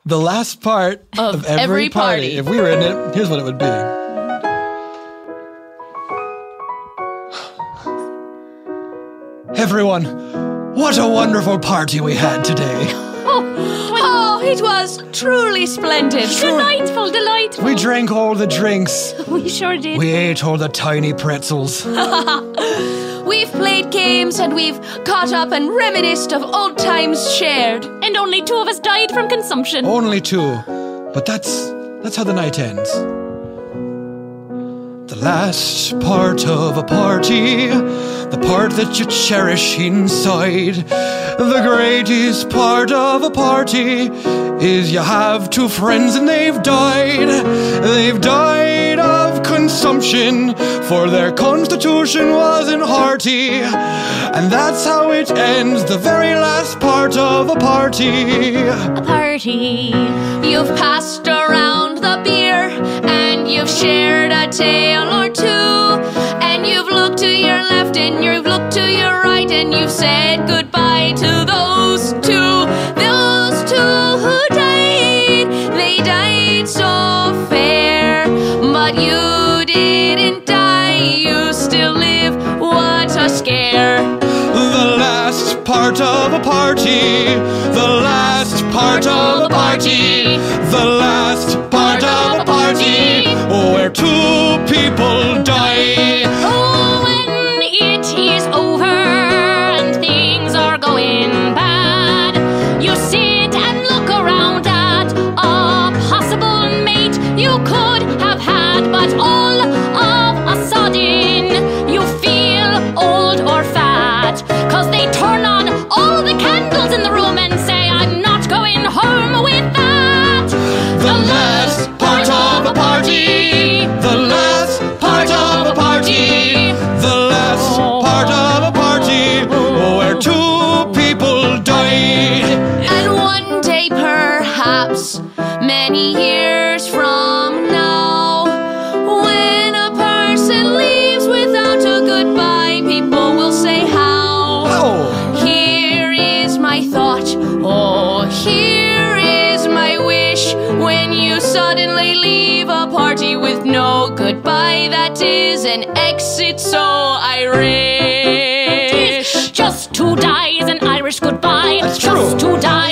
The last part of every party. If we were in it, here's what it would be. Everyone, what a wonderful party we had today. Oh, it was truly splendid. Delightful, delightful. We drank all the drinks. We sure did. We ate all the tiny pretzels. We've played games and we've caught up and reminisced of old times shared. And only 2 of us died from consumption. Only 2. But that's how the night ends. The last part of a party, the part that you cherish inside. The greatest part of a party is you have 2 friends and they've died. They've died of consumption, for their constitution wasn't hearty. And that's how it ends, the very last part of a party. A party. You've passed around the beer and you've shared a tale or 2. And you've looked to your left and you've looked to your right and you've said goodbye to those 2. Those 2 who died, they died so fair. But you didn't die, you still live, what a scare. The last part of a party, the last part of a party, the last part of a party, where 2 people die. Oh, when it is over and things are going bad, you sit and look around at a possible mate you could have had, but all of a sudden you feel old or fat, 'cause they turn on all the candles in the room and say, I'm not going home with that. The last part of a party, the last part of a party, the last part of a party, where 2 people died. And one day perhaps, many years from now, when a person leaves without a goodbye, people will say how. Here is my thought, oh, here is my wish. When you suddenly leave a party with no goodbye, that is an exit so Irish. Just to die is an Irish goodbye. That's true. Just to die